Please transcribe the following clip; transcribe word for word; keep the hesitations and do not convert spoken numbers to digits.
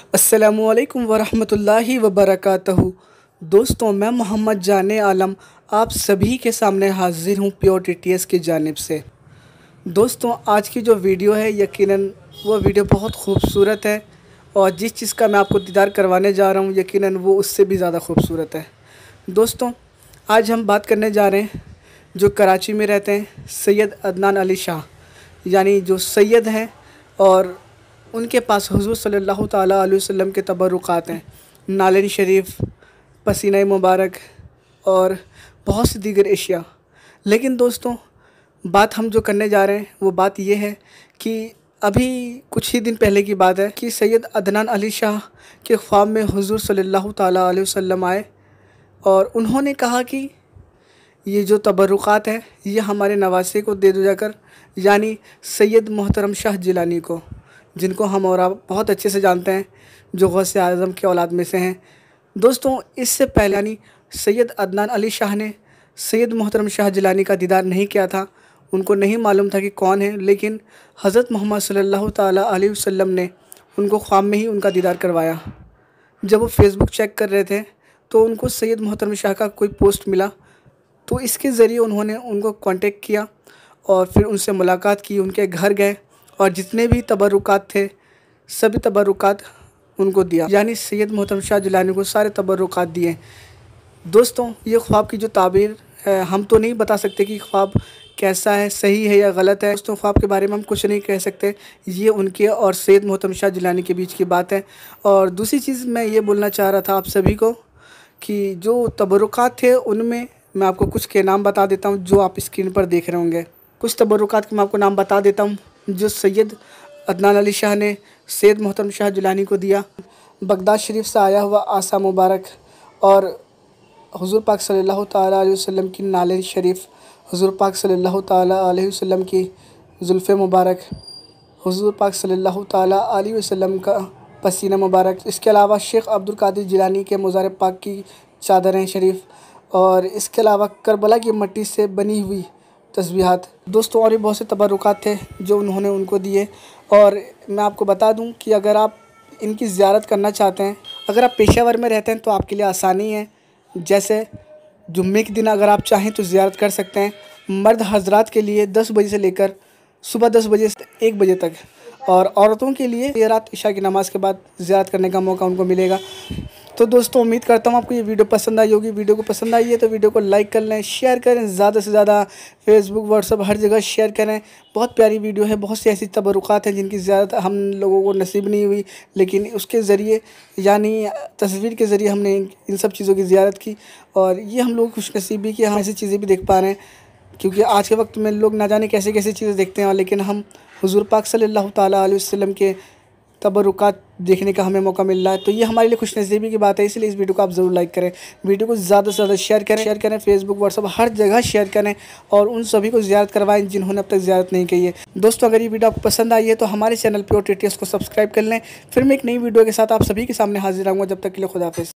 अस्सलामुअलैकुम वरहमतुल्लाहि वबरकातहू। दोस्तों, मैं मोहम्मद जाने आलम आप सभी के सामने हाज़िर हूँ प्योर टी टी एस की जानिब से। दोस्तों, आज की जो वीडियो है यकीनन वो वीडियो बहुत खूबसूरत है और जिस चीज़ का मैं आपको दीदार करवाने जा रहा हूँ यकीनन वो उससे भी ज़्यादा खूबसूरत है। दोस्तों, आज हम बात करने जा रहे हैं जो कराची में रहते हैं सैयद अदनान अली शाह, यानी जो सैयद हैं और उनके पास हुज़ूर सल्लल्लाहु ताला अलैहि वसल्लम के तबरुकात हैं, नालन शरीफ, पसीना मुबारक और बहुत सी दीगर एशिया। लेकिन दोस्तों, बात हम जो करने जा रहे हैं वो बात ये है कि अभी कुछ ही दिन पहले की बात है कि सैयद अदनान अली शाह के ख्वाब में हुज़ूर सल्लल्लाहु ताला अलैहि वसल्लम आए और उन्होंने कहा कि ये जो तबरुकात है ये हमारे नवासे को दे दो जाकर, यानी सैयद मोहतरम शाह जिलानी को, जिनको हम और आप बहुत अच्छे से जानते हैं, जो गौसे आज़म के औलाद में से हैं। दोस्तों, इससे पहले यानी सैयद अदनान अली शाह ने सैयद मोहतरम शाह जिलानी का दीदार नहीं किया था, उनको नहीं मालूम था कि कौन है, लेकिन हज़रत मोहम्मद सल्लल्लाहु ताला अलैहि वसल्लम ने उनको ख्वाब में ही उनका दीदार करवाया। जब वो फेसबुक चेक कर रहे थे तो उनको सैयद मोहतरम शाह का कोई पोस्ट मिला, तो इसके ज़रिए उन्होंने उनको कांटेक्ट किया और फिर उनसे मुलाकात की, उनके घर गए और जितने भी तबरुकात थे सभी तबरुकात उनको दिया, यानी सैयद मोहतरम शाह जिलानी को सारे तबरुकात दिए। दोस्तों, ये ख्वाब की जो ताबीर है हम तो नहीं बता सकते कि ख्वाब कैसा है, सही है या गलत है। दोस्तों, ख्वाब के बारे में हम कुछ नहीं कह सकते, ये उनके और सैयद मोहतरम शाह जिलानी के बीच की बात है। और दूसरी चीज़ मैं ये बोलना चाह रहा था आप सभी को कि जो तबरुकात थे उनमें मैं आपको कुछ के नाम बता देता हूँ जो आप स्क्रीन पर देख रहे होंगे। कुछ तबरुकात के मैं आपको नाम बता देता हूँ जो सैयद अदनान अली शाह ने सैयद मोहतरम शाह जिलानी को दिया। बगदाद शरीफ से आया हुआ आसा मुबारक और हुज़ूर पाक सल्लल्लाहु ताला अलैहि वसल्लम की नालिन शरीफ, हुज़ूर पाक सल्लल्लाहु ताला अलैहि वसल्लम की जुल्फ़े मुबारक, हुज़ूर पाक सल्लल्लाहु ताला अलैहि वसल्लम का पसीना मुबारक। इसके अलावा शेख अब्दुल कादिर जिलानी के मुज़ार पाक की चादरें शरीफ और इसके अलावा करबला की मिट्टी से बनी हुई तस्बीहात। दोस्तों, और भी बहुत से तबरुकात थे जो उन्होंने उनको दिए। और मैं आपको बता दूं कि अगर आप इनकी ज़ियारत करना चाहते हैं, अगर आप पेशावर में रहते हैं तो आपके लिए आसानी है। जैसे जुम्मे के दिन अगर आप चाहें तो ज़ियारत कर सकते हैं। मर्द हजरात के लिए दस बजे से लेकर सुबह दस बजे से एक बजे तक, और औरतों के लिए रात इशा की नमाज़ के बाद ज़ियारत करने का मौका उनको मिलेगा। तो दोस्तों, उम्मीद करता हूँ आपको ये वीडियो पसंद आई होगी। वीडियो को पसंद आई है तो वीडियो को लाइक कर लें, शेयर करें, ज़्यादा से ज़्यादा फेसबुक, व्हाट्सअप हर जगह शेयर करें। बहुत प्यारी वीडियो है, बहुत सी ऐसी तबरुकात हैं जिनकी ज़्यादा हम लोगों को नसीब नहीं हुई, लेकिन उसके ज़रिए यानी तस्वीर के ज़रिए हमने इन सब चीज़ों की ज़ियारत की और ये हम लोग खुशनसीबी कि हम ऐसी चीज़ें भी देख पा रहे हैं, क्योंकि आज के वक्त में लोग ना जाने कैसे कैसे चीज़ें देखते हैं, लेकिन हम हुज़ूर पाक सल्लल्लाहु ताला अलैहि वसल्लम के तबरुकात देखने का हमें मौका मिल रहा है। तो ये हमारे लिए खुशनसीबी की बात है, इसलिए इस वीडियो को आप ज़रूर लाइक करें, वीडियो को ज़्यादा से ज़्यादा शेयर करें शेयर करें फेसबुक, व्हाट्सअप हर जगह शेयर करें और उन सभी को ज़ियारत करवाएं जिन्होंने अब तक ज़ियारत नहीं की है। दोस्तों, अगर ये वीडियो आपको पसंद आई है तो हमारे channel pure T T S को सब्सक्राइब कर लें। फिर मैं एक नई वीडियो के साथ आप सभी के सामने हाजिर रहूँगा। जब तक के लिए खुदा हाफिज़।